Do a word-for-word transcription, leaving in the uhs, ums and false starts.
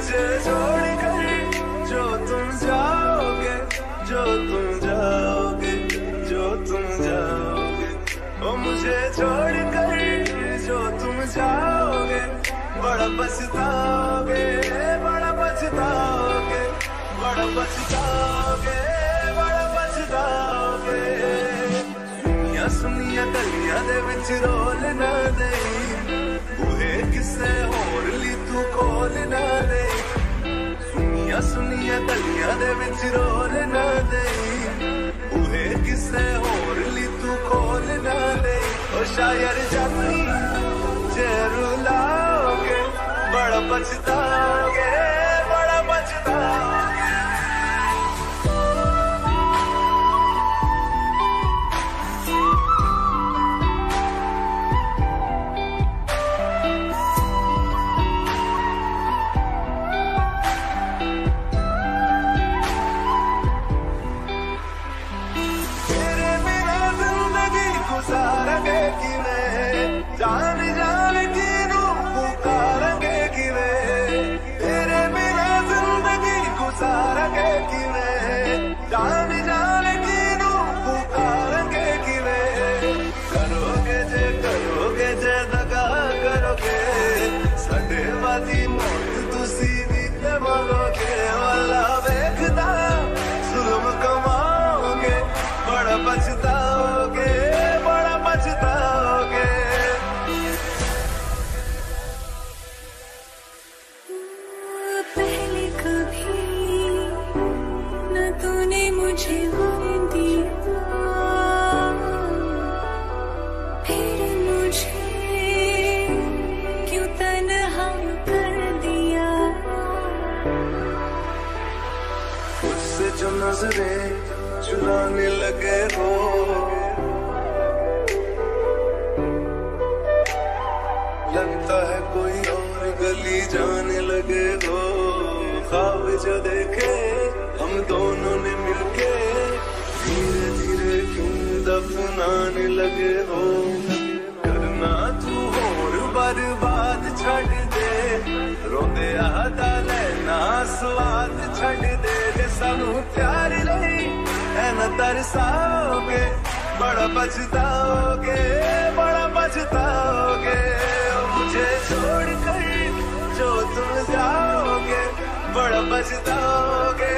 मुझे छोड़ कर जो तुम जाओगे, जो तुम जाओगे, जो तुम जाओगे, ओ मुझे छोड़ कर जो तुम जाओगे, बड़ा पछताओगे, बड़ा पछताओगे, बड़ा पछताओगे, बड़ा पछताओगे। सुनिया सुनिया गलियां दे विच रोल ना दे, बूहे किसे होर ली तू खोल ना दे। सुनिया सुनिया गलियां दे विच रोल ना दे, बूहे किसे होर ली तू खोल ना दे। ओ शायर जानी जे रुलाओगे, बड़ा पछताओगे, बड़ा पछताओगे। गुजारेंगे कि मैं जान जान की रूह पुकारेंगे कि मैं, तेरे बिना जिंदगी गुजारेंगे कि मैं जान जान की रूह पुकारेंगे कि मैं। करोगे जे करोगे जे दगा करोगे, साडे वाली मौत तुसी भी ते मरोगे। वाला वेखदा जुल्म कमाओगे, बड़ा पछताओगे, पछताओगे। पहले कभी न तूने मुझे गम दिया, फिर मुझे क्यों तन्हा कर दिया। उससे जो नजरें चुराने लगे हो, लगता है कोई और गली जाने लगे हो। ख्वाब जो देखे हम दोनों ने मिलके, धीरे धीरे क्यों दफनाने लगे हो। करना तू होर बर्बाद छड़ दे, रोंदे आदा लेना स्वाद छड़ दे। सानू प्यार लई ऐना तरसाओगे, बड़ा पछताओगे, बड़ा पछताओगे। मुझे छोड़ कर जो तुम जाओगे, बड़ा पछताओगे,